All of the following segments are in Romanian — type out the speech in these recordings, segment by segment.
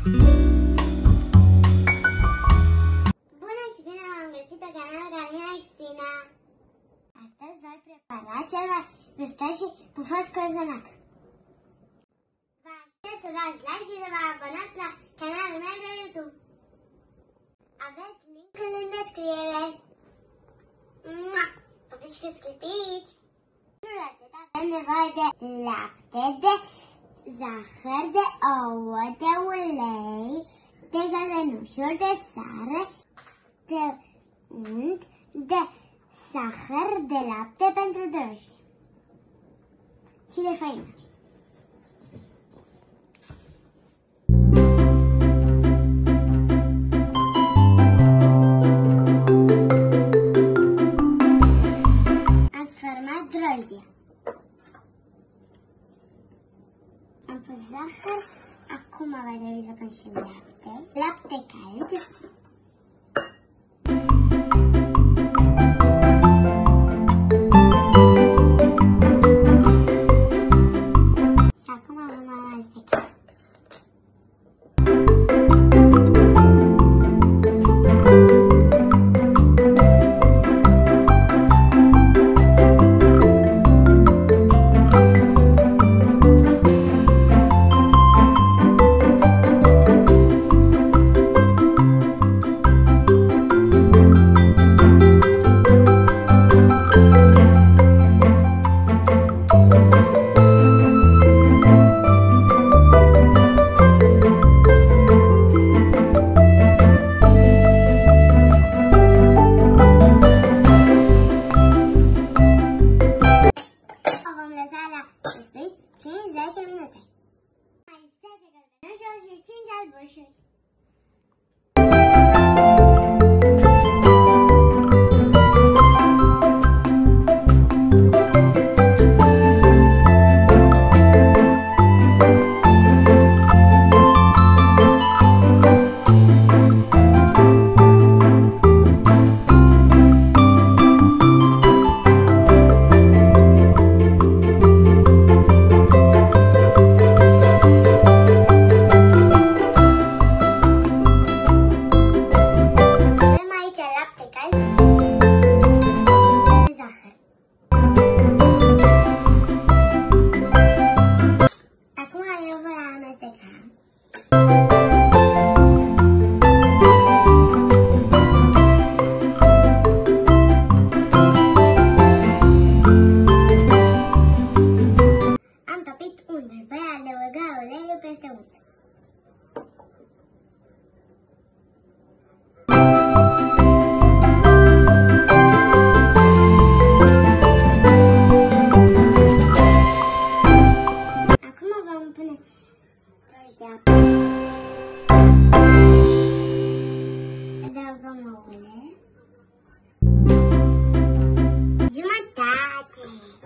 Bună și bine v-am găsit pe canalul Carmina Xtina. Astăzi voi prepara cel mai gustos și pufos cozonac. Vă aștept să dați like și să vă abonați la canalul meu de YouTube. Aveți linkul în descriere. Pupici cu sclipici! Pentru rețeta avem nevoie de lapte, de zahăr, de ouă, de ulei, de gălănușuri, de sare, de unt, de zahăr, de lapte pentru drojdie și de făină. Am sfărmat drojdia. Am pus zahăr, acum va trebui să pun și lapte cald. Și acum vom amesteca. Vom lăsa la 5-10 minute. Mai 10 gălbenușuri și 5 albușuri. Am topit untul, voi adăuga uleiul peste unt. Acum vom pune drojdia. Adăugăm ouăle. Jumătate.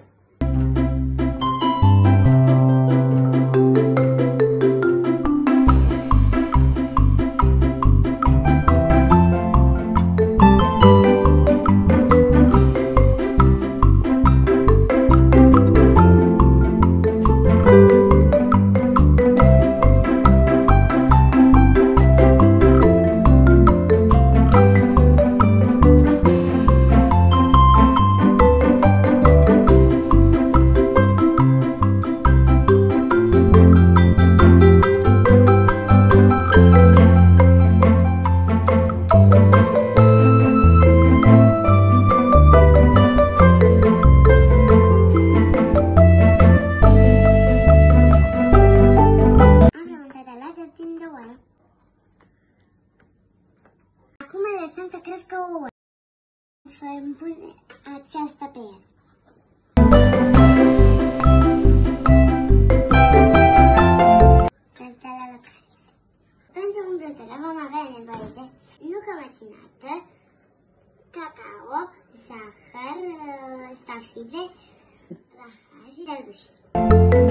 Acum lăsăm să crească ouă. Vom pune aceasta pe el. Să stea la loc. Pentru umplutură vom avea nevoie de nucă măcinată, cacao, zahăr, stafide, raha și albușuri.